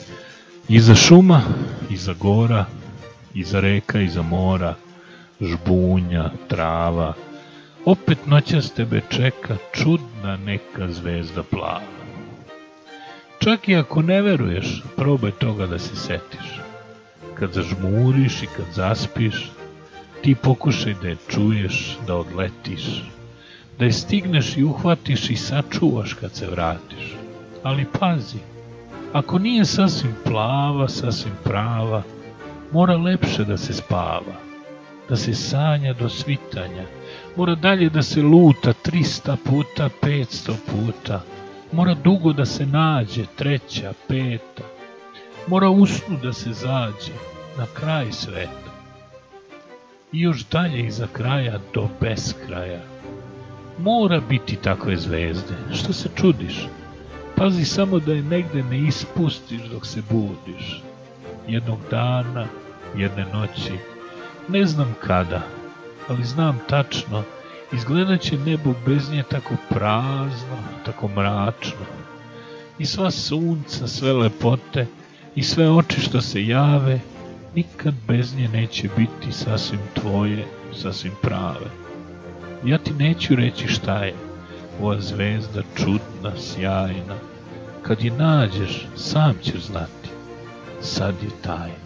Iza šuma, iza gora, iza reka, iza mora, žbunja, trava, opet noćas tebe čeka čudna neka zvezda plava. Čak i ako ne veruješ, probaj toga da se setiš. Kad zažmuriš i kad zaspiš, ti pokušaj da je čuješ, da odletiš, da je stigneš i uhvatiš i sačuvaš kad se vratiš. Ali pazi, ako nije sasvim plava, sasvim prava, mora lepše da se spava, da se sanja do svitanja, mora dalje da se luta 300 puta, 500 puta, mora dugo da se nađe, 3., 5., mora usnu da se zađe, na kraj sveta. I još dalje iza kraja do beskraja. Mora biti takve zvezde, što se čudiš? Pazi samo da je negde ne ispustiš dok se budiš. Jednog dana, jedne noći, ne znam kada, ali znam tačno, izgledat će nebo bez nje tako prazno, tako mračno. I sva sunca, sve lepote i sve oči što se jave, nikad bez nje neće biti sasvim tvoje, sasvim prave. Ja ti neću reći šta je ova zvezda čudna, sjajna. Kad je nađeš, sam ćeš znati. Sad je tajna.